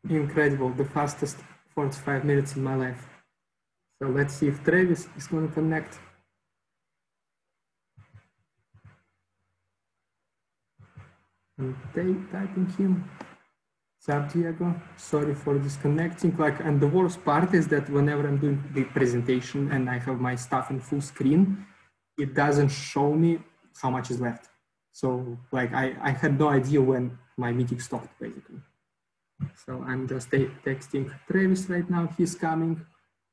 Incredible, the fastest 45 minutes in my life. So let's see if Travis is going to connect. And typing him. What's up, Diego? Sorry for disconnecting. And the worst part is that whenever I'm doing the presentation and I have my stuff in full screen, it doesn't show me how much is left. So I had no idea when my meeting stopped, basically. So I'm just texting Travis right now. He's coming.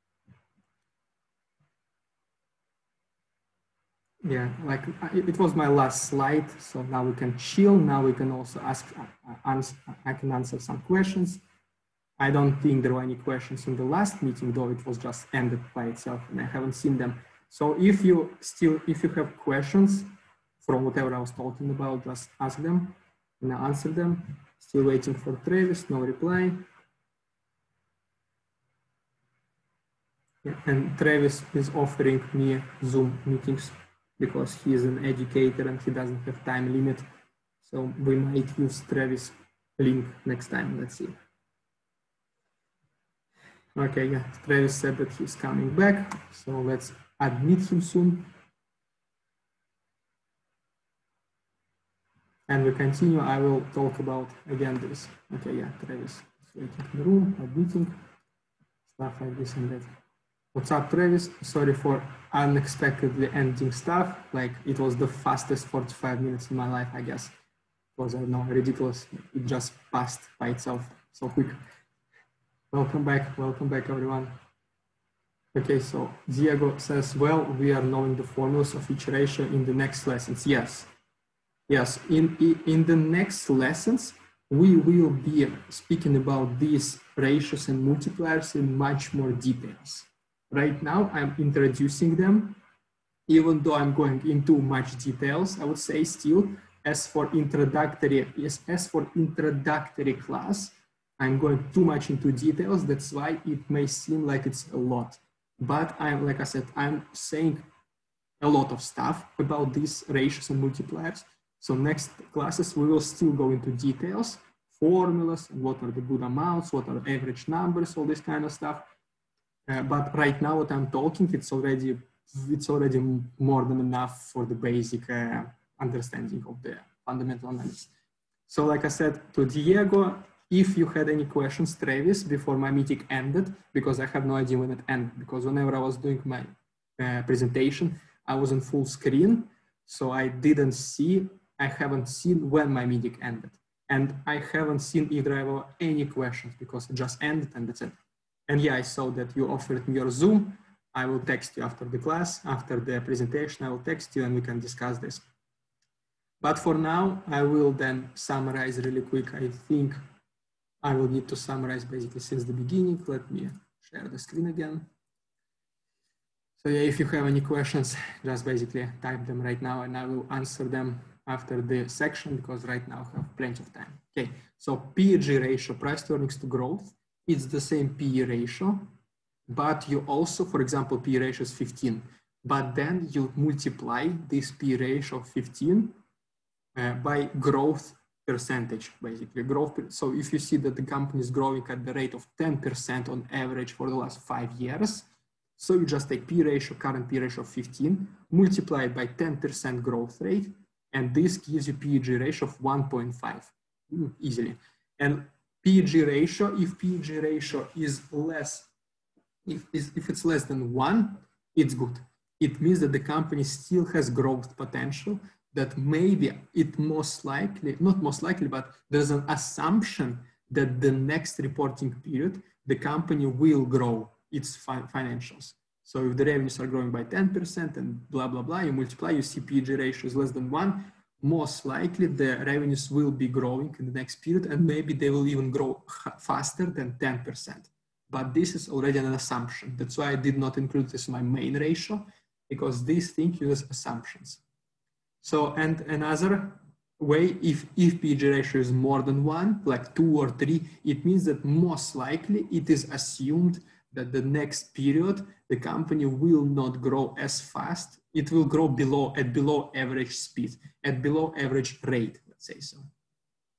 Yeah, it was my last slide. So now we can chill. Now we can also I can answer some questions. I don't think there were any questions in the last meeting, though it was just ended by itself and I haven't seen them. So if you have questions from whatever I was talking about, just ask them and I'll answer them. Still waiting for Travis, no reply. Yeah, and Travis is offering me Zoom meetings because he is an educator and he doesn't have time limit. So we might use Travis link next time, let's see. Okay, yeah, Travis said that he's coming back. So let's admit him soon. And we continue, I will talk about again this. Okay, yeah, Travis is waiting in the room, admitting, stuff like this and that. What's up, Travis? Sorry for unexpectedly ending stuff. It was the fastest 45 minutes in my life, I guess. It was, I don't know, ridiculous. It just passed by itself so quick. Welcome back, everyone. Okay, so Diego says, well, we are knowing the formulas of each ratio in the next lessons. Yes, yes, in the next lessons, we will be speaking about these ratios and multipliers in much more details. Right now, I'm introducing them, even though I'm going into much details, I would say still, as for introductory class, I'm going too much into details. That's why it may seem like it's a lot. But like I said, I'm saying a lot of stuff about these ratios and multipliers. So next classes, we will still go into details, formulas, what are the good amounts, what are average numbers, all this kind of stuff. But right now, what I'm talking, it's already more than enough for the basic understanding of the fundamental analysis. So like I said to Diego, if you had any questions, Travis, before my meeting ended, because I have no idea when it ended, because whenever I was doing my presentation, I was in full screen. So I haven't seen when my meeting ended. And I haven't seen either any questions because it just ended and that's it. And yeah, I saw that you offered me your Zoom. I will text you after the class, after the presentation, I will text you and we can discuss this. But for now, I will then summarize really quick. I think I will need to summarize basically since the beginning. Let me share the screen again. So yeah, if you have any questions, just basically type them right now and I will answer them after the section because right now I have plenty of time. Okay, so PEG ratio, price to earnings to growth, it's the same PE ratio, but you also, for example, PE ratio is 15, but then you multiply this PE ratio of 15 by growth percentage, basically growth. So if you see that the company is growing at the rate of 10% on average for the last 5 years, so you just take P ratio, current P ratio of 15, multiply it by 10% growth rate, and this gives you PEG ratio of 1.5 easily. And PEG ratio, if PEG ratio is less, if it's less than 1, it's good. It means that the company still has growth potential, that maybe it most likely, not most likely, but there's an assumption that the next reporting period, the company will grow its financials. So if the revenues are growing by 10% and blah, blah, blah, you multiply, you see PEG ratio is less than 1, most likely the revenues will be growing in the next period and maybe they will even grow faster than 10%. But this is already an assumption. That's why I did not include this in my main ratio, because this thing uses assumptions. So, and another way, if PEG ratio is more than 1, like 2 or 3, it means that most likely it is assumed that the next period, the company will not grow as fast. It will grow below average speed, at below average rate, let's say so.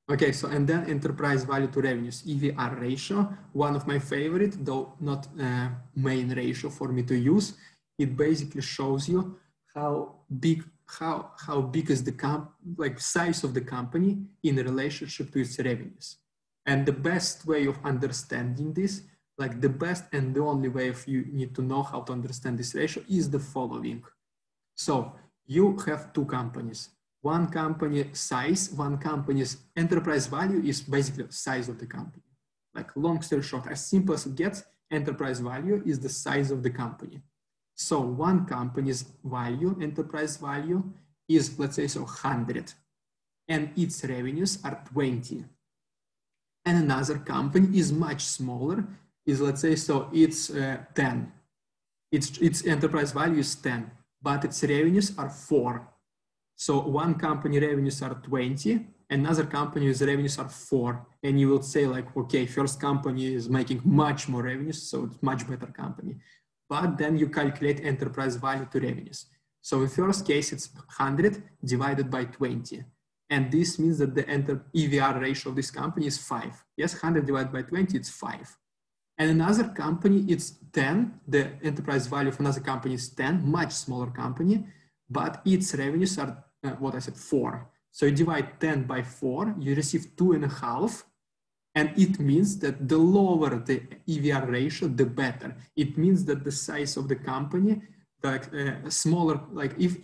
Okay, so and then enterprise value to revenues, EVR ratio, one of my favorite, though not main ratio for me to use. It basically shows you how big is the size of the company in relationship to its revenues. And the best way of understanding this, like the best and the only way of you need to know how to understand this ratio is the following. So you have two companies. One company size, one company's enterprise value is basically the size of the company. Like long story short, as simple as it gets, enterprise value is the size of the company. So one company's value, enterprise value is, let's say, so 100 and its revenues are 20. And another company is much smaller, is let's say, so it's 10. Its enterprise value is 10, but its revenues are 4. So one company revenues are 20, another company's revenues are 4. And you will say like, okay, first company is making much more revenues, so it's much better company. But then you calculate enterprise value to revenues. So in first case, it's 100 divided by 20. And this means that the EVR ratio of this company is 5. Yes, 100 divided by 20, it's 5. And another company, it's 10. The enterprise value of another company is 10, much smaller company, but its revenues are, 4. So you divide 10 by 4, you receive 2.5. And it means that the lower the EVR ratio, the better. It means that the size of the company, like smaller, like if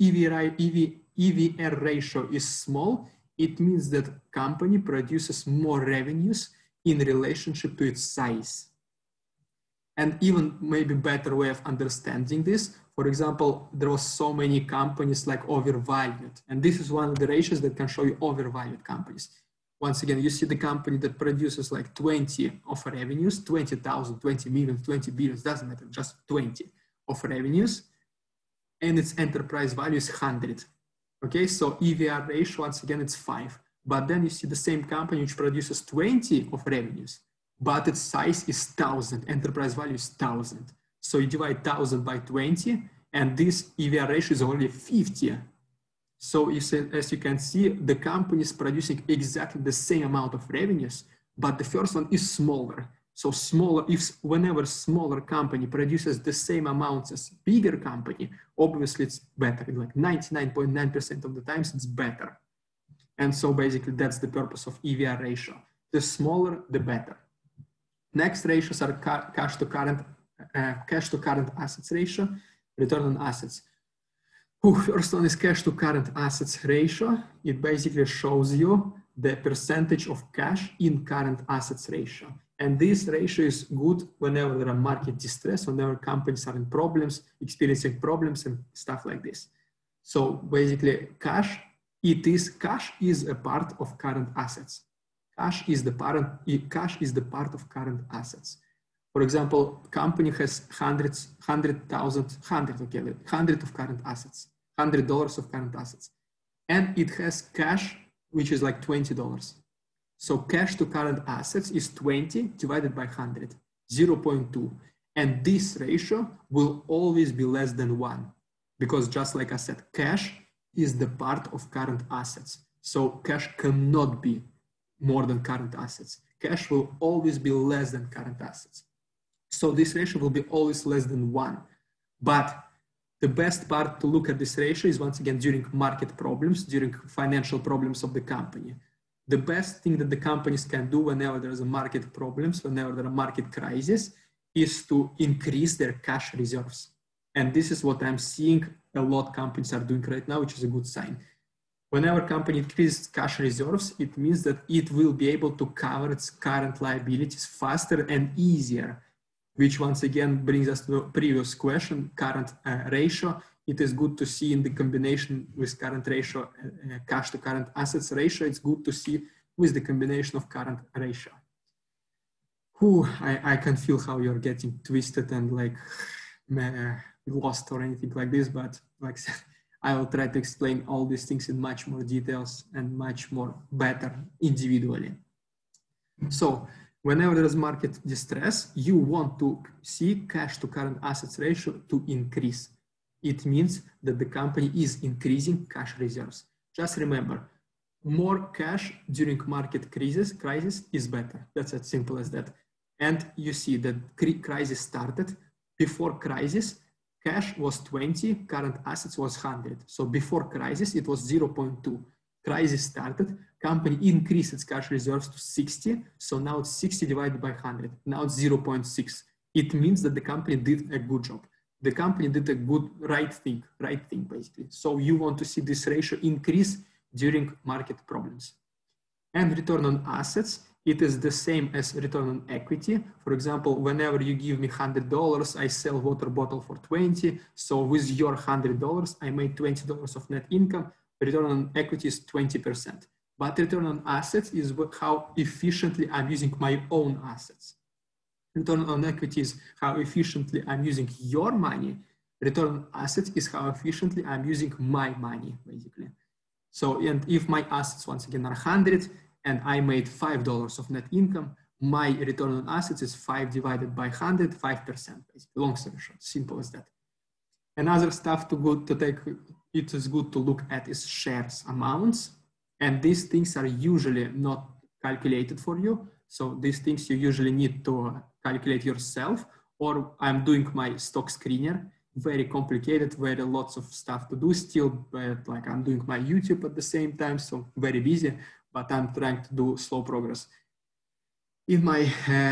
EVR ratio is small, it means that company produces more revenues in relationship to its size. And even maybe better way of understanding this, for example, there was so many companies like overvalued. And this is one of the ratios that can show you overvalued companies. Once again, you see the company that produces like 20 of revenues, 20,000, 20 million, 20 billions, doesn't matter, just 20 of revenues. And its enterprise value is 100. Okay, so EVR ratio, once again, it's 5. But then you see the same company which produces 20 of revenues, but its size is 1,000, enterprise value is 1,000. So you divide 1,000 by 20, and this EVR ratio is only 50. So as you can see, the company is producing exactly the same amount of revenues, but the first one is smaller. So smaller, whenever smaller company produces the same amounts as bigger company, obviously it's better. Like 99.9% of the times it's better. And so basically that's the purpose of EVR ratio. The smaller, the better. Next ratios are cash to current assets ratio, return on assets. First one is cash to current assets ratio. It basically shows you the percentage of cash in current assets ratio. And this ratio is good whenever there are market distress, whenever companies are in problems, experiencing problems and stuff like this. So basically cash is a part of current assets. Cash is the part of current assets. For example, company has 100 of current assets, $100 of current assets. And it has cash, which is like $20. So cash to current assets is 20 divided by 100, 0.2. And this ratio will always be less than 1. Because just like I said, cash is the part of current assets. So cash cannot be more than current assets. Cash will always be less than current assets. So this ratio will be always less than 1. But the best part to look at this ratio is once again during market problems, during financial problems of the company. The best thing that the companies can do whenever there's a market problems, whenever there are market crises, is to increase their cash reserves. And this is what I'm seeing a lot of companies are doing right now, which is a good sign. Whenever a company increases cash reserves, it means that it will be able to cover its current liabilities faster and easier, which once again brings us to the previous question, current ratio. It is good to see in the combination with current ratio, cash to current assets ratio. It's good to see with the combination of current ratio. I can feel how you're getting twisted and like lost or anything like this, but like I said, I will try to explain all these things in much more details and much more better individually. So whenever there is market distress, you want to see cash to current assets ratio to increase. It means that the company is increasing cash reserves. Just remember, more cash during market crisis is better. That's as simple as that. And you see that crisis started. Before crisis, cash was 20, current assets was 100. So before crisis, it was 0.2. Crisis started, company increased its cash reserves to 60. So now it's 60 divided by 100. Now it's 0.6. It means that the company did a good job. The company did a good, right thing basically. So you want to see this ratio increase during market problems. And return on assets, it is the same as return on equity. For example, whenever you give me $100, I sell water bottle for 20. So with your $100, I made $20 of net income. Return on equity is 20%. But return on assets is how efficiently I'm using my own assets. Return on equity is how efficiently I'm using your money. Return on assets is how efficiently I'm using my money, basically. So, and if my assets once again are 100 and I made $5 of net income, my return on assets is 5 divided by 100, 5%, basically. Long story short, simple as that. Another stuff it is good to look at is shares amounts. And these things are usually not calculated for you. So these things you usually need to calculate yourself, or I'm doing my stock screener. Very complicated, very lots of stuff to do still, but like I'm doing my YouTube at the same time, so very busy, but I'm trying to do slow progress in my,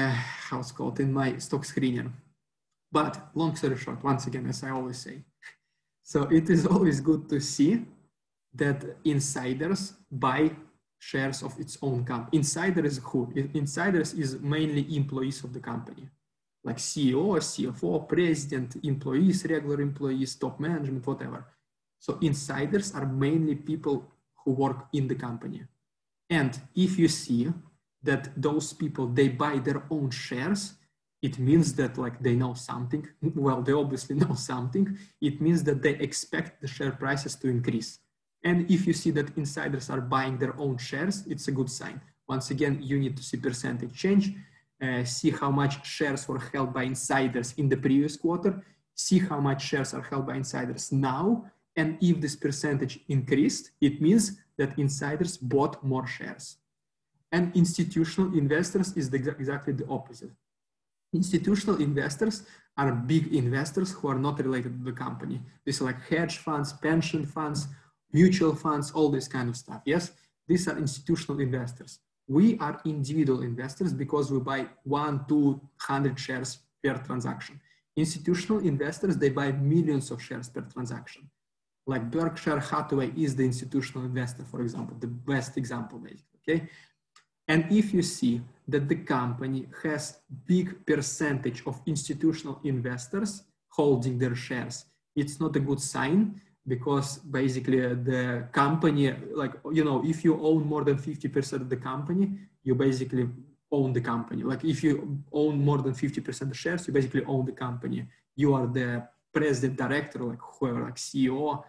in my stock screener. But long story short, once again, as I always say, so it is always good to see that insiders buy shares of its own company. Insider is who? Insiders is mainly employees of the company, like CEO, CFO, president, employees, regular employees, top management, whatever. So insiders are mainly people who work in the company. And if you see that those people, they buy their own shares, it means that like they know something. Well, they obviously know something. It means that they expect the share prices to increase. And if you see that insiders are buying their own shares, it's a good sign. Once again, you need to see percentage change. See how much shares were held by insiders in the previous quarter, see how much shares are held by insiders now, and if this percentage increased, it means that insiders bought more shares. And institutional investors is exactly the opposite. Institutional investors are big investors who are not related to the company. These are like hedge funds, pension funds, mutual funds, all this kind of stuff, yes? These are institutional investors. We are individual investors because we buy 1, 200 shares per transaction. Institutional investors, they buy millions of shares per transaction. Like Berkshire Hathaway is the institutional investor, for example, the best example, basically, okay? And if you see that the company has big percentage of institutional investors holding their shares, it's not a good sign, because basically the company, like, you know, if you own more than 50% of the company, you basically own the company. Like if you own more than 50% of shares, you basically own the company. You are the president, director, like whoever, like CEO,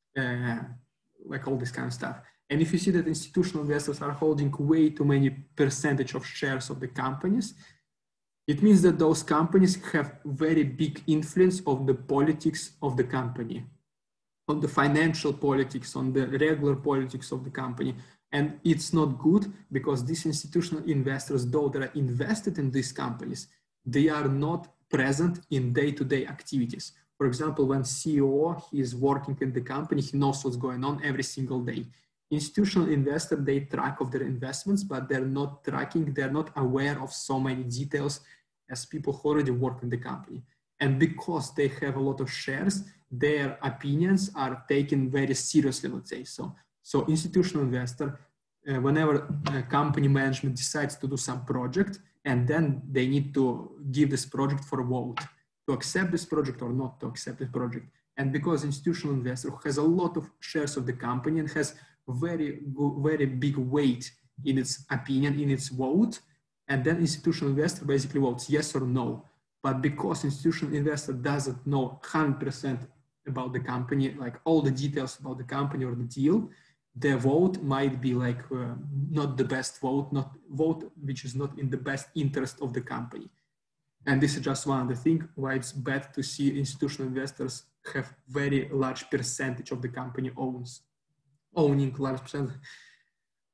like all this kind of stuff. And if you see that institutional investors are holding way too many percentage of shares of the companies, it means that those companies have very big influence of the politics of the company, on the financial politics, on the regular politics of the company. And it's not good because these institutional investors, though they're invested in these companies, they are not present in day-to-day activities. For example, when CEO, he is working in the company, he knows what's going on every single day. Institutional investor, they track of their investments, but they're not tracking, they're not aware of so many details as people who already work in the company. And because they have a lot of shares, their opinions are taken very seriously, let's say. So institutional investor, whenever a company management decides to do some project, and then they need to give this project for a vote, to accept this project or not to accept this project. And because institutional investor has a lot of shares of the company and has very big weight in its opinion, in its vote, and then institutional investor basically votes yes or no. But because institutional investor doesn't know 100% about the company, like all the details about the company or the deal, the vote might be like not the best vote, not vote which is not in the best interest of the company. And this is just one of the things why it's bad to see institutional investors have very large percentage of the company owning large percent.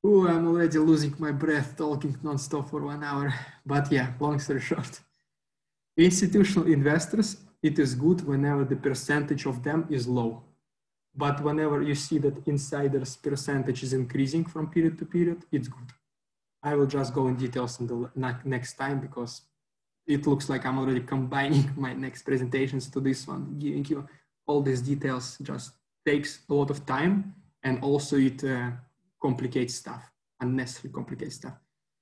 Oh, I'm already losing my breath talking non-stop for 1 hour. But yeah, long story short. Institutional investors, it is good whenever the percentage of them is low. But whenever you see that insiders percentage is increasing from period to period, it's good. I will just go in details in the next time because it looks like I'm already combining my next presentations to this one. Giving you all these details just takes a lot of time, and also it complicates stuff, unnecessarily complicates stuff.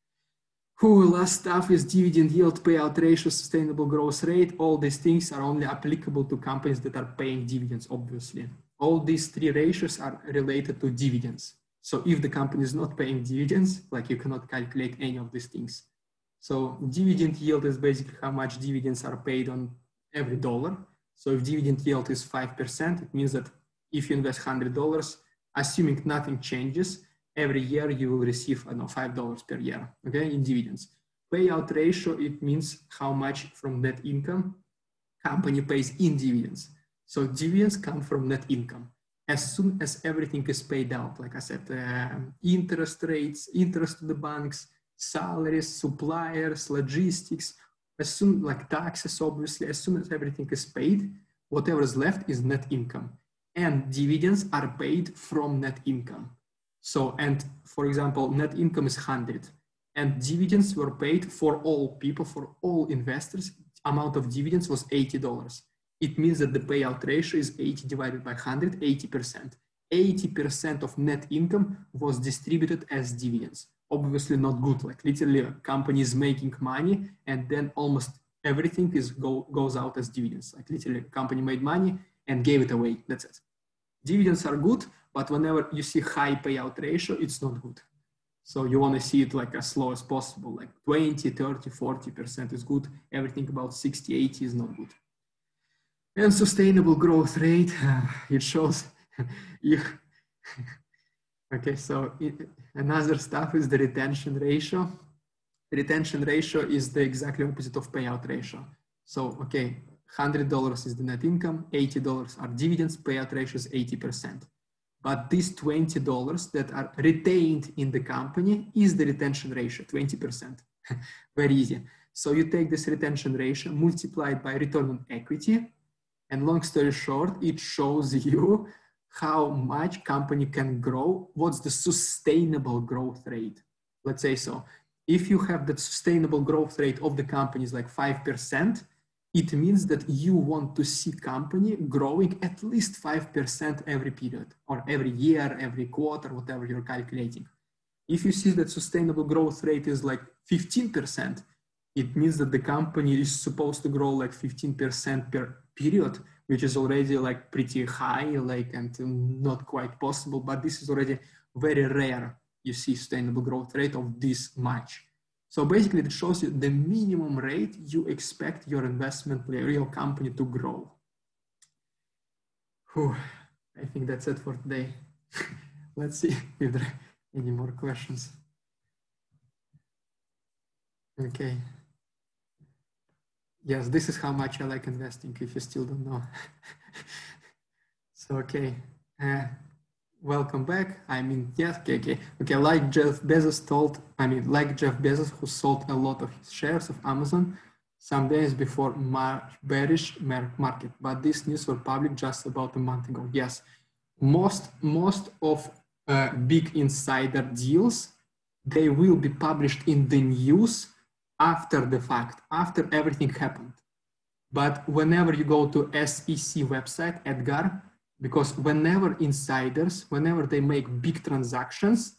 Last stuff is dividend yield, payout ratio, sustainable growth rate. All these things are only applicable to companies that are paying dividends, obviously. All these three ratios are related to dividends. So if the company is not paying dividends, like you cannot calculate any of these things. So dividend yield is basically how much dividends are paid on every dollar. So if dividend yield is 5%, it means that if you invest $100, assuming nothing changes, every year you will receive, I don't know, $5 per year, okay, in dividends. Payout ratio, it means how much from net income company pays in dividends. So dividends come from net income. As soon as everything is paid out, like I said, interest rates, interest to the banks, salaries, suppliers, logistics, as soon, like taxes, obviously, as soon as everything is paid, whatever is left is net income. And dividends are paid from net income. So, and for example, net income is 100 and dividends were paid for all people, for all investors, amount of dividends was $80. It means that the payout ratio is 80 divided by 100, 80%. 80% of net income was distributed as dividends. Obviously not good, like literally a company is making money and then almost everything goes out as dividends. Like literally a company made money and gave it away, that's it. Dividends are good, but whenever you see high payout ratio, it's not good. So you want to see it like as low as possible, like 20, 30, 40% is good. Everything about 60, 80 is not good. And sustainable growth rate, it shows you. Okay, so another stuff is the retention ratio. The retention ratio is the exactly opposite of payout ratio. So, okay, $100 is the net income, $80 are dividends, payout ratio is 80%. But these $20 that are retained in the company is the retention ratio, 20%. Very easy. So you take this retention ratio, multiply it by return on equity, and long story short, it shows you how much company can grow, what's the sustainable growth rate. Let's say so. If you have that sustainable growth rate of the company is like 5%, it means that you want to see company growing at least 5% every period or every year, every quarter, whatever you're calculating. If you see that sustainable growth rate is like 15%, it means that the company is supposed to grow like 15% per period, which is already like pretty high, like, and not quite possible, but this is already very rare. You see sustainable growth rate of this much. So basically it shows you the minimum rate you expect your investment player, your company to grow. Whew, I think that's it for today. Let's see if there are any more questions. Okay. Yes, this is how much I like investing, if you still don't know. So, okay. Welcome back. I mean, yes, okay. Like Jeff Bezos, who sold a lot of his shares of Amazon some days before bearish market, but this news was public just about a month ago. Yes, most of big insider deals, they will be published in the news after the fact, after everything happened. But whenever you go to SEC website, Edgar, because whenever insiders, whenever they make big transactions,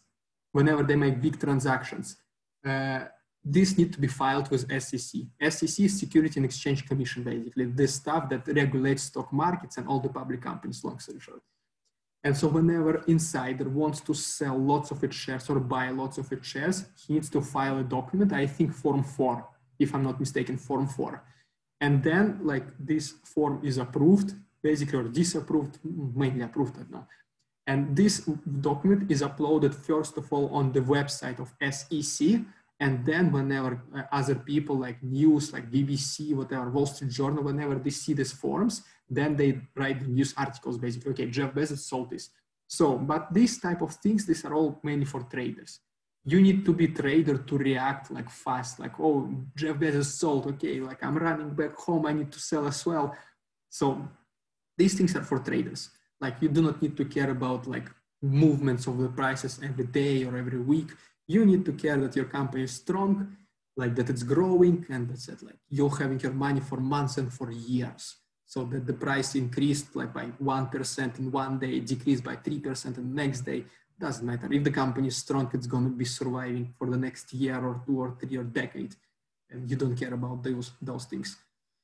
this need to be filed with SEC. SEC is Security and Exchange Commission, basically, the stuff that regulates stock markets and all the public companies, long story short. And so whenever insider wants to sell lots of its shares or buy lots of its shares, he needs to file a document, I think Form 4, if I'm not mistaken, Form 4. And then like this form is approved, basically, or disapproved, mainly approved, I don't know. And this document is uploaded first of all on the website of SEC. And then whenever other people like news, like BBC, whatever, Wall Street Journal, whenever they see these forms, then they write the news articles, basically, okay, Jeff Bezos sold this. So, but these type of things, these are all mainly for traders. You need to be trader to react like fast, like, oh, Jeff Bezos sold, okay, like I'm running back home, I need to sell as well. So these things are for traders. Like you do not need to care about like movements of the prices every day or every week. You need to care that your company is strong, like that it's growing, and that's it. Like you're having your money for months and for years. So that the price increased like by 1% in one day, decreased by 3% in the next day, doesn't matter. If the company is strong, it's going to be surviving for the next year or 2 or 3 or decade. And you don't care about those things.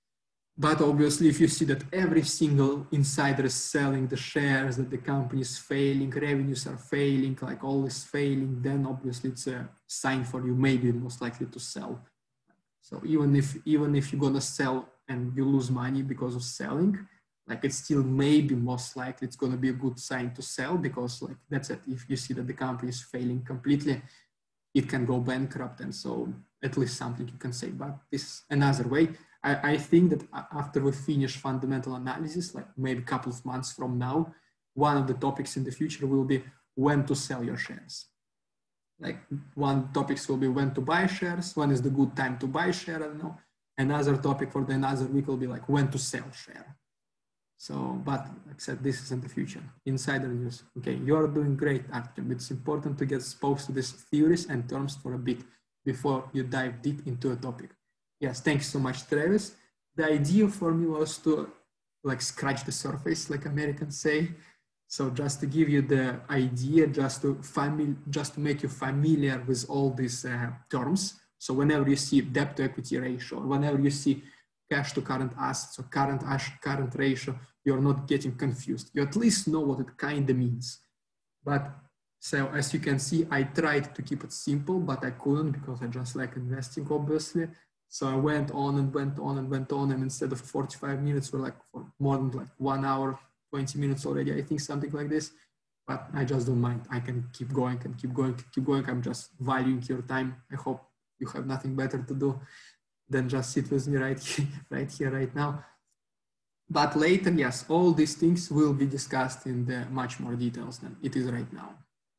But obviously, if you see that every single insider is selling the shares, that the company is failing, revenues are failing, like all is failing, then obviously it's a sign for you, maybe most likely to sell. So even if you're gonna sell and you lose money because of selling, like it's still maybe most likely it's gonna be a good sign to sell, because like that's it. If you see that the company is failing completely, it can go bankrupt, and so at least something you can say. But this is another way. I think that after we finish fundamental analysis, like maybe a couple of months from now, one of the topics in the future will be when to sell your shares. Like one topics will be when to buy shares, when is the good time to buy share, I don't know. Another topic for the another week will be like when to sell share. So, but like I said, this is in the future. Insider news. Okay, you are doing great, Artem. It's important to get exposed to these theories and terms for a bit before you dive deep into a topic. Yes, thanks so much, Travis. The idea for me was to like scratch the surface, like Americans say. So just to give you the idea, just to make you familiar with all these terms. So whenever you see debt to equity ratio, or whenever you see cash to current assets or current ratio, you're not getting confused. You at least know what it kind of means. But so as you can see, I tried to keep it simple, but I couldn't because I just like investing, obviously. So I went on and went on and went on, and instead of 45 minutes, we're like for more than like 1 hour, 20 minutes already, I think, something like this. But I just don't mind. I can keep going and keep going, keep going. I'm just valuing your time. I hope you have nothing better to do than just sit with me right here, right now. But later, yes, all these things will be discussed in the much more details than it is right now.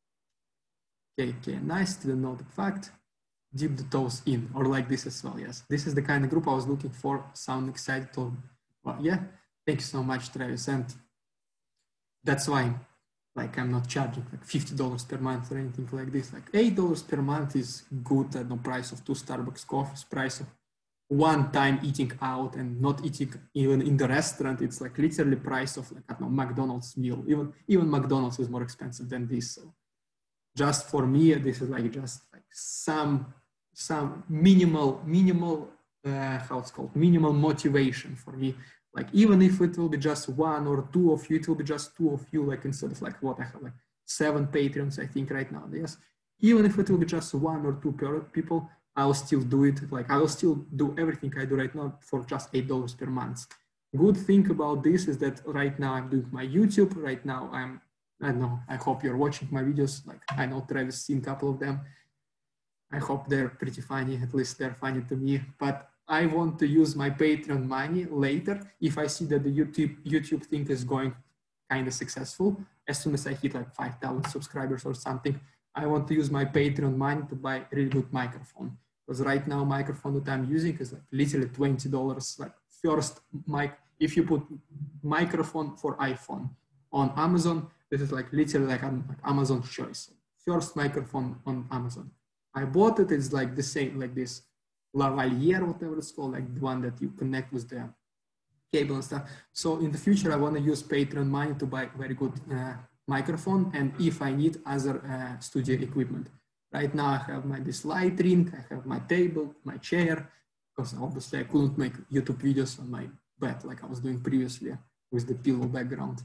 Okay, nice, didn't know the fact. Dip the toes in, or like this as well, yes. This is the kind of group I was looking for, sound excited to, well, yeah, thank you so much, Travis. And that's why, like, I'm not charging like $50 per month or anything like this. Like $8 per month is good at the price of 2 Starbucks coffees, price of one time eating out and not eating even in the restaurant. It's like literally price of like, I don't know, McDonald's meal. Even McDonald's is more expensive than this. So just for me, this is like just like some minimal how it's called, minimal motivation for me. Like even if it will be just 1 or 2 of you, it will be just 2 of you, like instead of like what I have like 7 Patreons, I think right now. Yes, even if it will be just 1 or 2 people, I'll still do it. Like I will still do everything I do right now for just $8 per month. Good thing about this is that right now I'm doing my YouTube. Right now I don't know, I hope you're watching my videos. Like I know Travis seen a couple of them. I hope they're pretty funny, at least they're funny to me. But I want to use my Patreon money later if I see that the YouTube thing is going kind of successful. As soon as I hit like 5,000 subscribers or something, I want to use my Patreon money to buy a really good microphone. Because right now, microphone that I'm using is like literally $20. Like first mic, if you put microphone for iPhone on Amazon, this is like literally like Amazon choice. First microphone on Amazon. I bought it. It's like the same, like this lavalier, whatever it's called, like the one that you connect with the cable and stuff. So in the future, I want to use Patreon money to buy very good microphone, and if I need other studio equipment. Right now, I have this light ring, I have my table, my chair, because obviously I couldn't make YouTube videos on my bed like I was doing previously with the pillow background.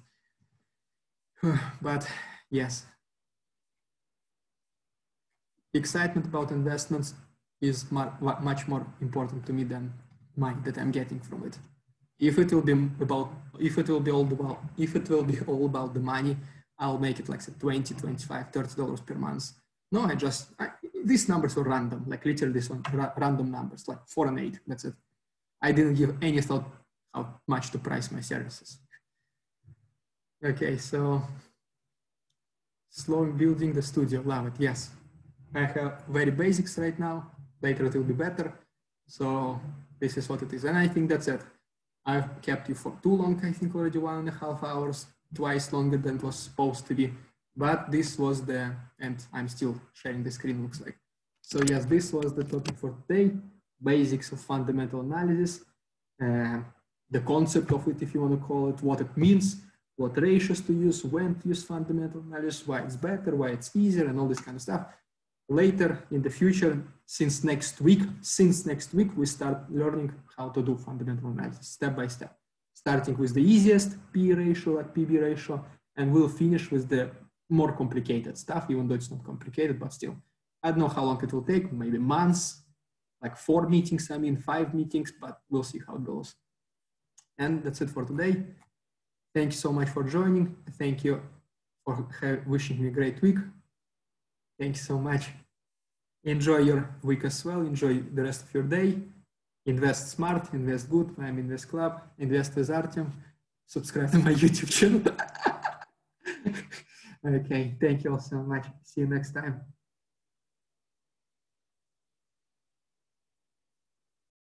But yes, excitement about investments is much more important to me than money that I'm getting from it. If it will be all about the money, I'll make it like say $20, $25, $30 per month. No, these numbers were random, like literally this one, random numbers, like 4 and 8, that's it. I didn't give any thought how much to price my services. Okay, so Slow in building the studio, love it, yes. I have very basics right now, later it will be better. So this is what it is. And I think that's it. I've kept you for too long, I think already 1.5 hours, twice longer than it was supposed to be. But this was and I'm still sharing the screen, looks like. So yes, this was the topic for today, basics of fundamental analysis, the concept of it, if you want to call it, what it means, what ratios to use, when to use fundamental analysis, why it's better, why it's easier, and all this kind of stuff. Later in the future, since next week, we start learning how to do fundamental analysis step by step, starting with the easiest P ratio, like PB ratio, and we'll finish with the more complicated stuff, even though it's not complicated, but still. I don't know how long it will take, maybe months, like 4 meetings, 5 meetings, but we'll see how it goes. And that's it for today. Thank you so much for joining. Thank you for wishing me a great week. Thank you so much. Enjoy your week as well. Enjoy the rest of your day. Invest smart, invest good. I'm Invest Club. Invest with Artem. Subscribe to my YouTube channel. Okay, thank you all so much. See you next time.